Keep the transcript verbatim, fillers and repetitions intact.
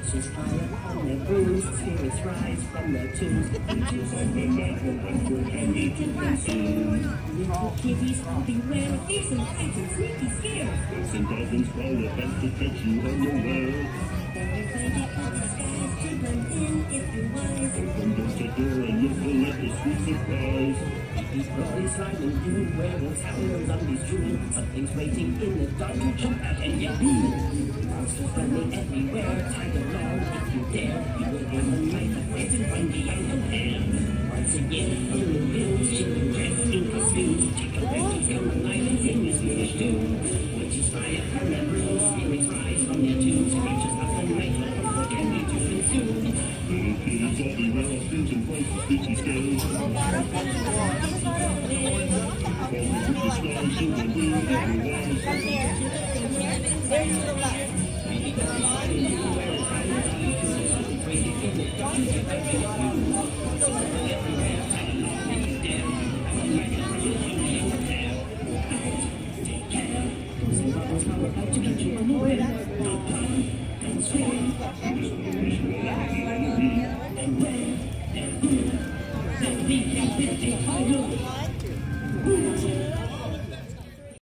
Witches fire on their brooms, spirits rise from their tombs. Witches on the level, westward candy to consume. Little kitties, beware of thieves and fights and sneaky scares. Ghosts and goblins crawl the best to catch you unaware. Better find out what the skies to blend in if you're wise. Open door to door and look for like a sweet surprise. He's probably sliding through werewolves, howlers, zombies drool. Something's waiting in the dark to jump out and get boo. Monsters running everywhere, tag along if you dare. You will win the night of ways and find the yellow hand. Once again, in the hills, children dressed in costumes. Take a break, come alive and sing this Swedish tune. Witches fire on their brooms, spirits rise from their tombs. Creatures of the night, what can we do consume? Little kitties everywhere, spins and fights and spooky scares. And when and who, then we can be